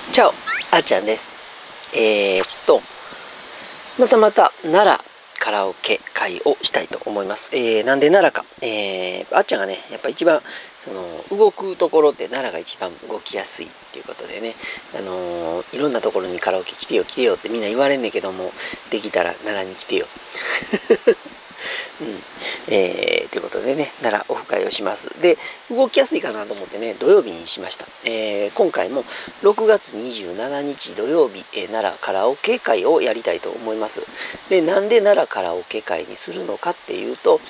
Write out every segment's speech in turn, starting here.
チャオ、あっちゃんです。またまた奈良カラオケ会をしたいと思います。なんで奈良か。あっちゃんがね、やっぱ一番、動くところって奈良が一番動きやすいっていうことでね、いろんなところにカラオケ来てよ来てよってみんな言われんねんけども、できたら奈良に来てよ。ということでね、奈良オフ会をします。で、動きやすいかなと思ってね、土曜日にしました。今回も6月27日土曜日、奈良カラオケ会をやりたいと思います。で、なんで奈良カラオケ会にするのかっていうと、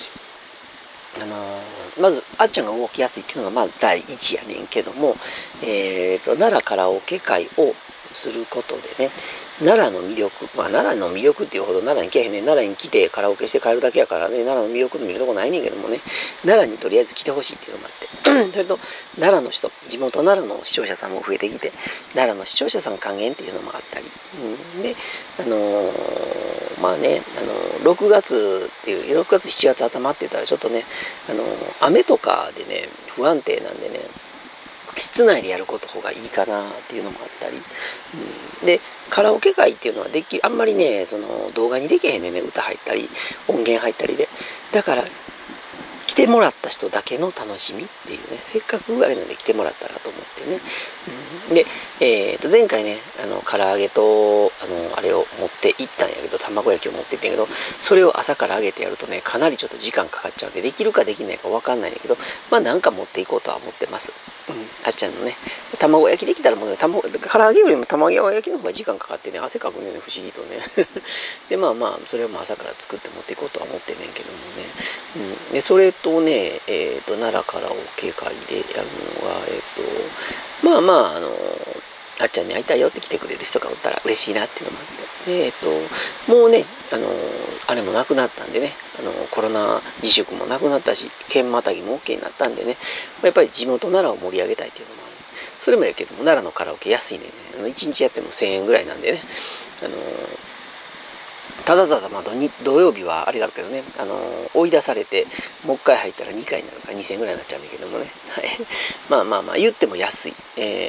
まずあっちゃんが動きやすいっていうのがまあ第一やねんけども、奈良カラオケ会をすることでね、奈良の魅力、奈良の魅力っていうほど奈良に来へんねん。奈良に来てカラオケして帰るだけやからね、奈良の魅力の見るとこないねんけどもね、奈良にとりあえず来てほしいっていうのもあってそれと奈良の人、地元奈良の視聴者さんも増えてきて、奈良の視聴者さん還元っていうのもあったり、で6月っていう6月7月頭って言ったらちょっとね、雨とかでね不安定なんでね、室内でやること方がいいかなっていうのもあったり、でカラオケ会っていうのはあんまりね動画にできへんねんね、歌入ったり音源入ったりで。だから来てもらった人だけの楽しみっていうね、せっかくあれなんで来てもらったらと思ってね、で、前回ね唐揚げとあれを持って行ったんやけど、卵焼きを持って行ったんやけど、それを朝から揚げてやるとねかなりちょっと時間かかっちゃうんで、できるかできないか分かんないんだけど、なんか持っていこうとは思ってます。あっちゃんのね卵焼きできたらもうね、唐揚げよりも卵焼きの方が時間かかってね、汗かくね不思議とねでそれを朝から作って持っていこうとは思ってんねんけどもね、でそれとね奈良カラオケ会でやるのがあっちゃんに会いたいよって来てくれる人がおったら嬉しいなっていうのもあって、でもうねあれもなくなったんでね、コロナ自粛もなくなったし、県またぎも OK になったんでね、やっぱり地元奈良を盛り上げたいっていうのもある。それもやけども奈良のカラオケ安いね、1日やっても1000円ぐらいなんでね、ただ土曜日はあれがあるけどね、追い出されてもう一回入ったら2回になるから2000円ぐらいになっちゃうんだけどもね、はい、言っても安い、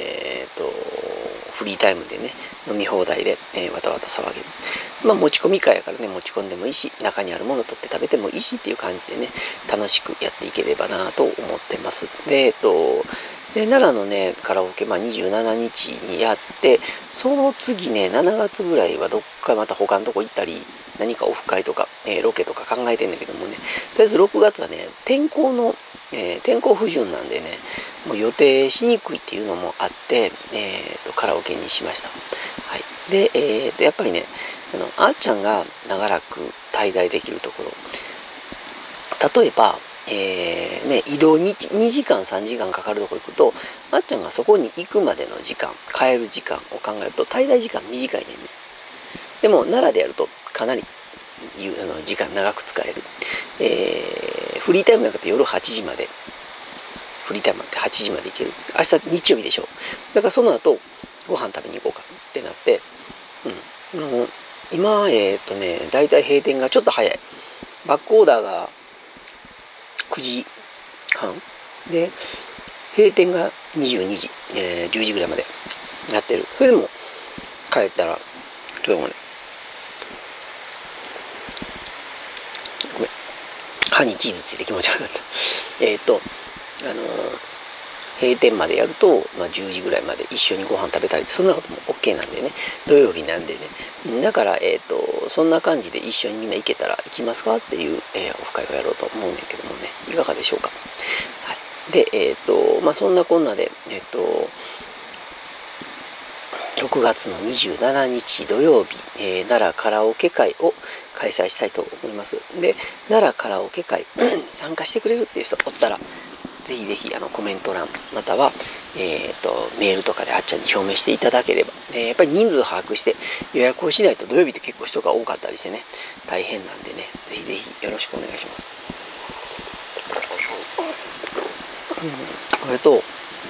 フリータイムでね飲み放題で、わたわた騒げる、持ち込み会やからね持ち込んでもいいし、中にあるもの取って食べてもいいしっていう感じでね楽しくやっていければなと思ってます。で奈良のねカラオケ、27日にやって、その次ね7月ぐらいはどっかまた他のとこ行ったり、何かオフ会とか、ロケとか考えてんだけどもね、とりあえず6月はね天候不順なんでね、もう予定しにくいっていうのもあって、カラオケにしました。はい、で、やっぱりねあっちゃんが長らく滞在できるところ、例えば移動に2時間3時間かかるとこ行くと、あっちゃんがそこに行くまでの時間、帰る時間を考えると滞在時間短いねんね。でも奈良でやるとかなり時間長く使える。フリータイムやから夜8時まで、フリータイムって8時まで行ける。明日日曜日でしょ。だからその後ご飯食べに行こうかってなって、今だいたい閉店がちょっと早い。バックオーダーが9時半で閉店が22時、10時ぐらいまでやってる。それでも帰ったらちょっとごめん歯にチーズついて気持ち悪かった。閉店までやると、10時ぐらいまで一緒にご飯食べたり、そんなことも OK なんでね、土曜日なんでね、だからそんな感じで一緒にみんな行けたら行きますかっていう、オフ会をやろうと思うねんけどもね、いかがでしょうか。はい、でそんなこんなで6月の27日土曜日、奈良カラオケ会を開催したいと思います。で奈良カラオケ会参加してくれるっていう人おったらぜひぜひコメント欄または、メールとかであっちゃんに表明していただければ、やっぱり人数把握して予約をしないと土曜日って結構人が多かったりしてね大変なんでね、ぜひぜひよろしくお願いします。これと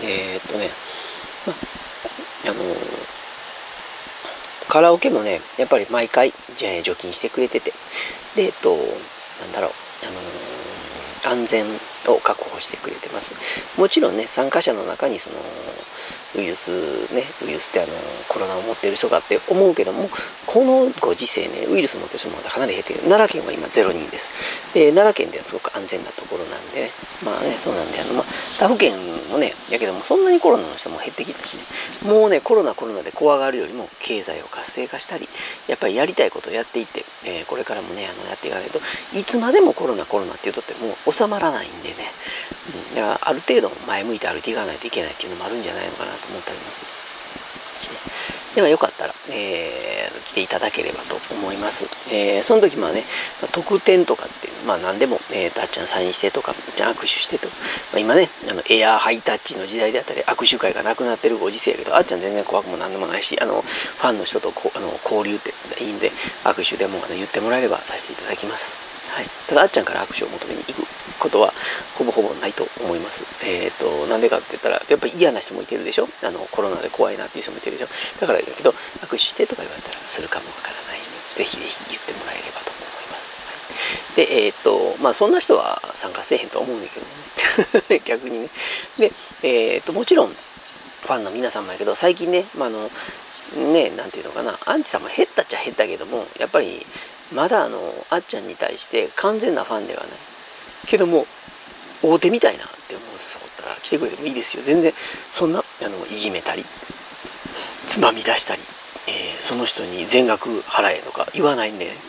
カラオケもねやっぱり毎回除菌してくれてて、で安全を確保してくれてます。もちろんね、参加者の中にそのウイルスってコロナを持っている人かって思うけども、このご時世ね、ウイルスを持っている人もまだかなり減っている。奈良県は今0人です。で、奈良県ではすごく安全なところなんでね、まあね、そうなんで、他府県もね、やけどもそんなにコロナの人も減ってきたしね、もうね、コロナで怖がるよりも経済を活性化したり、やっぱりやりたいことをやっていって、これからもね、やっていかないといつまでもコロナっていうとってもう収まらないんでね、だからある程度前向いて歩いていかないといけないっていうのもあるんじゃないのかなと思ったりもして、ではよかったら、来ていただければと思います。その時ね、特典とかっていうの何でも、あっちゃんサインしてとか、あっちゃん握手してとか、今ねエアーハイタッチの時代であったり握手会がなくなってるご時世やけど、あっちゃん全然怖くもなんでもないし、ファンの人と交流っていいんで、握手でも言ってもらえればさせていただきます。はい、ただあっちゃんから握手を求めに行くことはほぼないと思います。なんでかって言ったら、やっぱり嫌な人もいてるでしょ。コロナで怖いなっていう人もいてるでしょ。だからだけど、握手してとか言われたらするかもわからないので、ぜひ言ってもらえればと思います。はい、で、そんな人は参加せえへんと思うんだけどもね逆にね。で、もちろんファンの皆さんもやけど、最近ね、なんていうのかな、アンチさんも減ったっちゃ減ったけども、やっぱりまだあっちゃんに対して完全なファンではないけども、大手みたいなって思う人がおったら来てくれてもいいですよ。全然そんないじめたりつまみ出したり、その人に全額払えとか言わないんで、ね、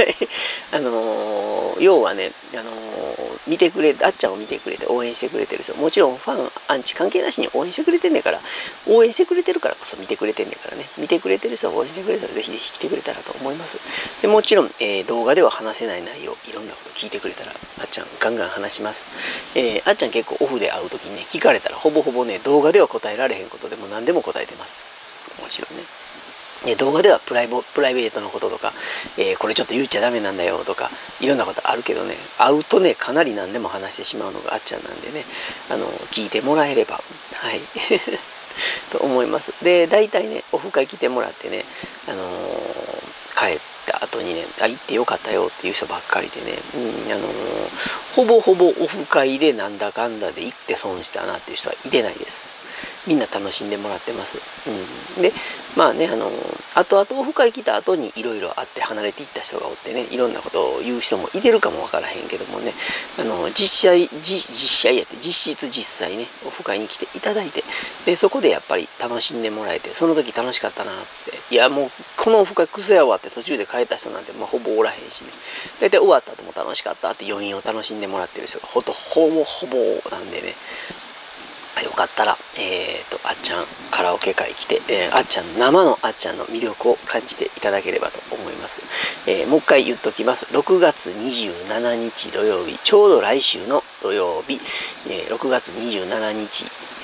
要はね、あっちゃんを見てくれて応援してくれてる人、もちろんファンアンチ関係なしに応援してくれてんねんから、応援してくれてるからこそ見てくれてんねんからね、見てくれてる人は応援してくれたらぜひぜひ来てくれたらと思います。でもちろん、動画では話せない内容、いろんなこと聞いてくれたらあっちゃんガンガン話します。あっちゃん結構オフで会う時にね、聞かれたらほぼね、動画では答えられへんことでも何でも答えてます。もちろんね。動画ではプライベートのこととか、これちょっと言っちゃダメなんだよとか、いろんなことあるけどね、会うとね、かなり何でも話してしまうのがあっちゃんなんでね、聞いてもらえれば、はいと思います。で、大体ね、オフ会来てもらってね、帰った後にね、行ってよかったよっていう人ばっかりでね、ほぼオフ会でなんだかんだで行って損したなっていう人はいてないです。みんな楽しんでもらってます。で、後々オフ会来た後にいろいろあって離れていった人がおってね、いろんなことを言う人もいてるかもわからへんけどもね、実質実際ね、オフ会に来ていただいて、でそこでやっぱり楽しんでもらえて、その時楽しかったなって、いやもうこのオフ会クソやわって途中で帰った人なんてほぼおらへんしね、大体終わった後も楽しかったって余韻を楽しんでもらってる人がほぼなんでね、よかったら、あっちゃんカラオケ会来て、生のあっちゃんの魅力を感じていただければと思います。もう一回言っときます。6月27日土曜日、ちょうど来週の土曜日、6月27日、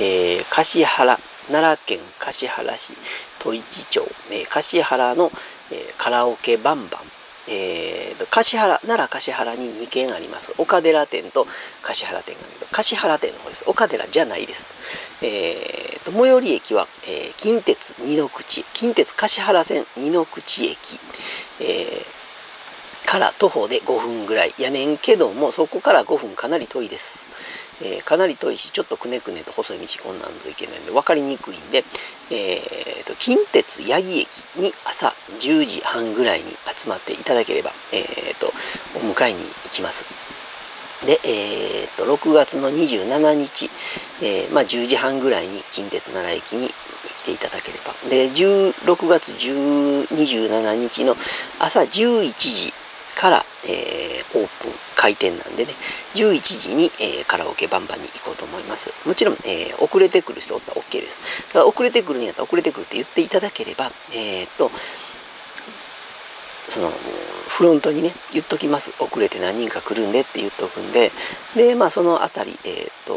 奈良県橿原市戸市町、橿原の、カラオケバンバン、奈良橿原に2軒あります。岡寺店と橿原店があるけど、橿原店の方です。岡寺じゃないです。最寄り駅は、近鉄橿原線二の口駅、から徒歩で5分ぐらいやねんけども、そこから5分かなり遠いです。かなり遠いし、ちょっとくねくねと細い道こんなんといけないんで分かりにくいんで、近鉄八木駅に朝10時半ぐらいに集まっていただければ、お迎えに行きます。で、6月の27日、10時半ぐらいに近鉄奈良駅に来ていただければ。で、6月27日の朝11時から、オープン開店なんでね、11時に、カラオケバンバンに行こうと思います。もちろん、遅れてくる人おったら OK です。ただ遅れてくるんやったら遅れてくるって言っていただければ、そのフロントにね言っときます。遅れて何人か来るんでって言っとくんで、でそのあたり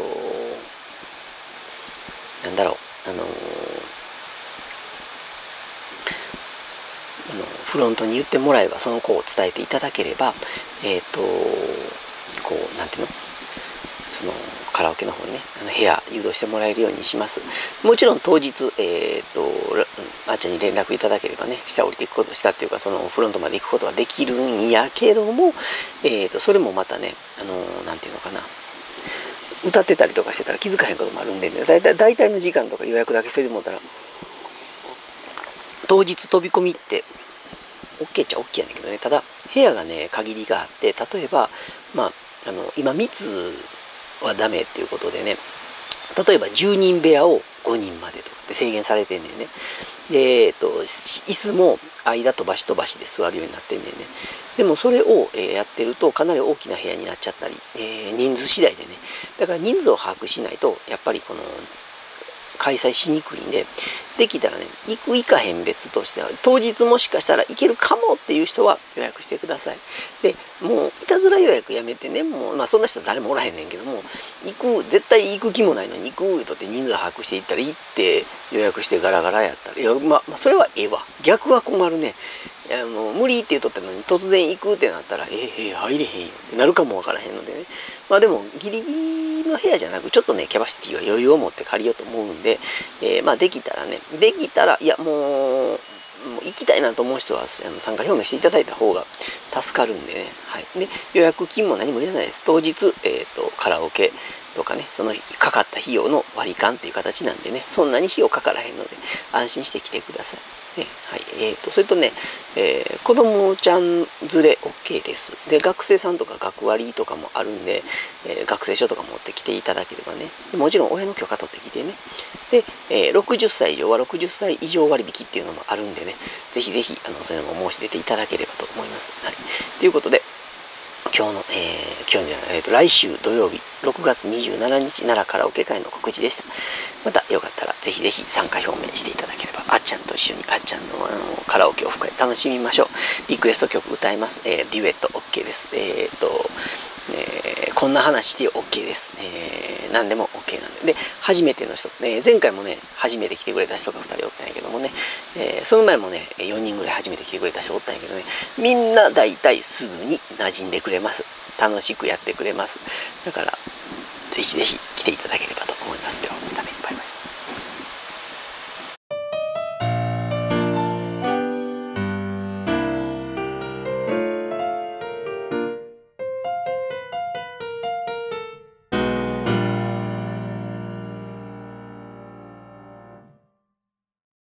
なんだろう、フロントに言ってもらえば、その子を伝えていただければ、こうなんていうの、そのカラオケの方にね部屋誘導してもらえるようにします。もちろん当日あっちゃんに連絡いただければね、下降りていくことしたっていうか、そのフロントまで行くことはできるんやけども、それもまたねなんていうのかな、 歌ってたりとかしてたら気づかへんこともあるんでね、大体の時間とか予約だけしといてもらったら、当日飛び込みって OK っちゃ OK やねんけどね、ただ部屋がね限りがあって、例えば今密はダメっていうことでね、例えば10人部屋を5人までとかって制限されてんねんね。で、椅子も間飛ばし飛ばしで座るようになってんねんね。でもそれをやってるとかなり大きな部屋になっちゃったり、人数次第でね、だから人数を把握しないとやっぱりこの開催しにくいんで、できたらね、行く行かへん別としては、当日もしかしたら行けるかもっていう人は予約してください。でもういたずら予約やめてね、もうそんな人誰もおらへんねんけども、絶対行く気もないのに行くとって人数把握していったら、行って予約してガラガラやったら、いやそれはええわ、逆は困るね。いやもう無理って言うとったのに突然行くってなったら入れへんよってなるかもわからへんのでね、でもギリギリの部屋じゃなくちょっとねキャパシティは余裕を持って借りようと思うんで、できたらいやもう行きたいなと思う人は参加表明していただいた方が助かるんでね、はい、で予約金も何もいらないです。当日、カラオケとかね、そのかかった費用の割り勘っていう形なんでね、そんなに費用かからへんので安心して来てください。はい、それとね、子供ちゃん連れ OK です。で学生さんとか学割とかもあるんで、学生証とか持ってきていただければね、もちろん親の許可取ってきてね、で、60歳以上は60歳以上割引っていうのもあるんでね、ぜひぜひそういうのも申し出ていただければと思います。はい、ということで来週土曜日6月27日奈良カラオケ会の告知でした。またよかったらぜひぜひ参加表明していただければ、あっちゃんと一緒にあっちゃんのカラオケオフ会楽しみましょう。リクエスト曲歌います。デュエット OK です。こんな話して OK です。何でも OK なんで。で初めての人、前回もね初めて来てくれた人が2人おったんやけどもね、その前もね4人ぐらい初めて来てくれた人おったんやけどね、みんな大体すぐに馴染んでくれます。楽しくやってくれます。だからぜひぜひ来ていただければと思います。ではまたね。